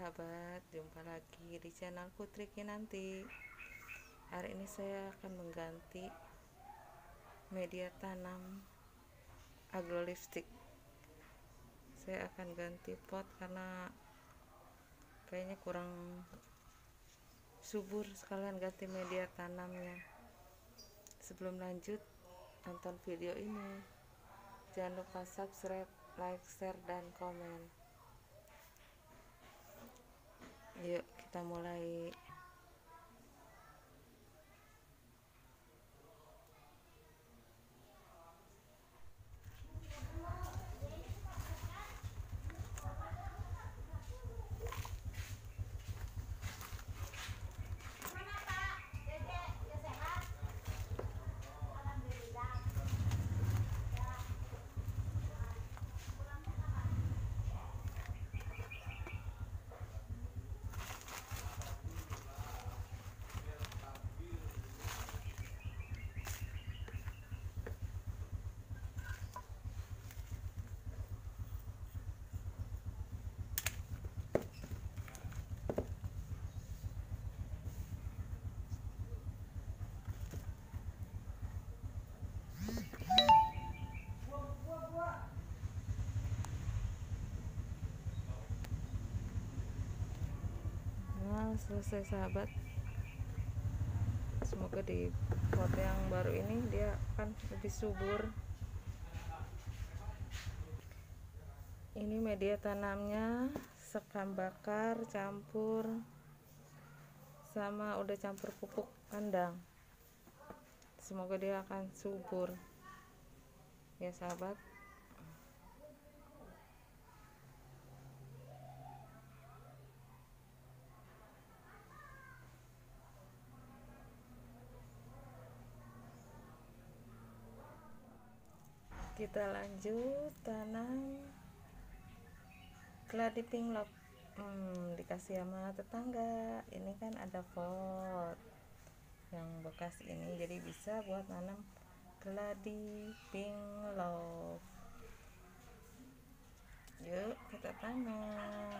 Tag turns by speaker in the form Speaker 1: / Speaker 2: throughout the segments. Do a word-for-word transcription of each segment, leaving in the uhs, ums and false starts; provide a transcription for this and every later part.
Speaker 1: sahabat, jumpa lagi di channel Putri Kinanti. Hari ini saya akan mengganti media tanam agrolipstick. Saya akan ganti pot karena kayaknya kurang subur, sekalian ganti media tanamnya. Sebelum lanjut nonton video ini, jangan lupa subscribe, like, share, dan komen. Yuk kita mulai. Nah, selesai sahabat. Semoga di pot yang baru ini dia akan lebih subur. Ini media tanamnya sekam bakar campur sama udah campur pupuk kandang. Semoga dia akan subur ya sahabat. Kita lanjut tanam keladi pinglok. hmm, dikasih sama tetangga. Ini kan ada pot yang bekas ini, jadi bisa buat nanam keladi pinglok. Yuk kita tanam.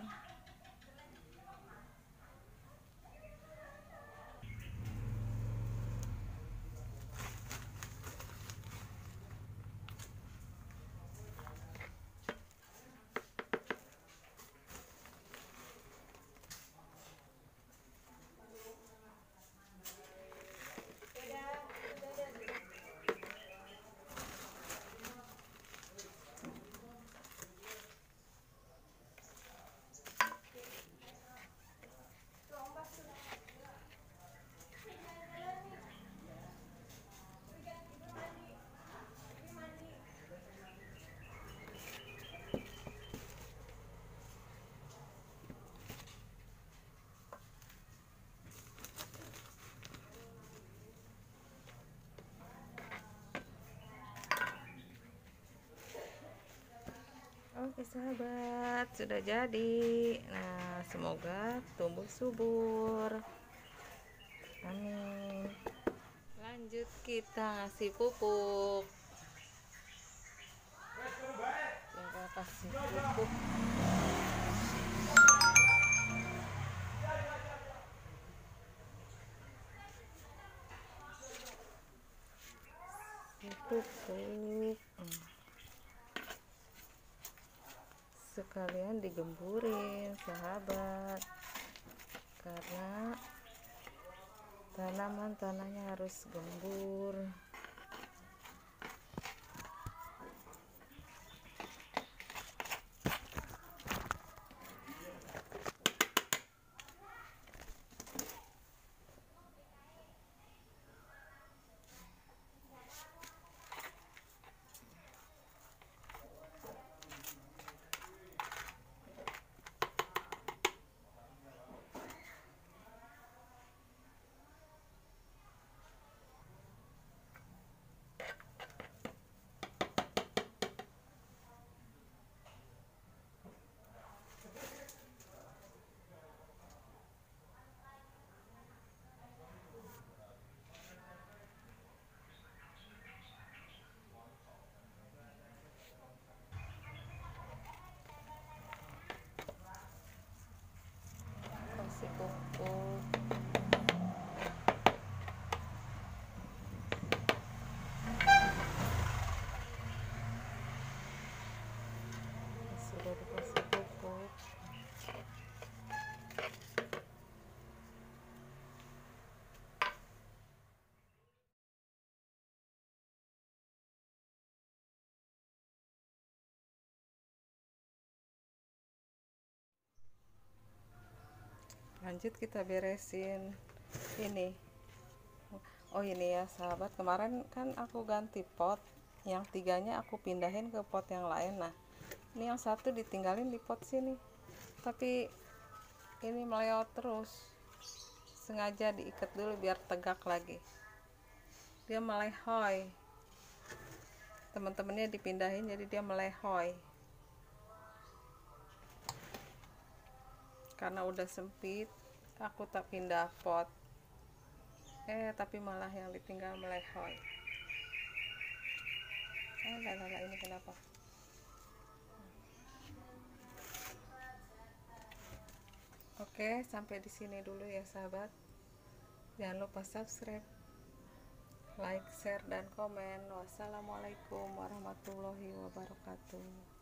Speaker 1: Oke sahabat, sudah jadi. Nah, semoga tumbuh subur. Amin. Lanjut kita ngasih pupuk. Kita kasih pupuk. Pupuk. Hmm. Sekalian digemburin sahabat, karena tanaman tanahnya harus gembur. Lanjut kita beresin ini. Oh ini ya sahabat, kemarin kan aku ganti pot, yang tiganya aku pindahin ke pot yang lain. Nah ini yang satu ditinggalin di pot sini, tapi ini meleot terus. Sengaja diikat dulu biar tegak lagi, dia melehoi. Teman-temannya dipindahin jadi dia melehoi. Karena udah sempit aku tak pindah pot, eh tapi malah yang ditinggal melehoi. Ah lala, ini kenapa? Oke, sampai di sini dulu ya sahabat. Jangan lupa subscribe, like, share, dan komen. Wassalamualaikum warahmatullahi wabarakatuh.